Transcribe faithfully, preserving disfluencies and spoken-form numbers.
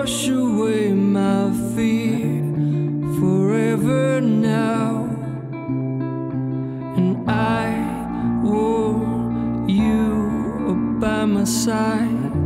wash away my fear forever now. And I want you by my side.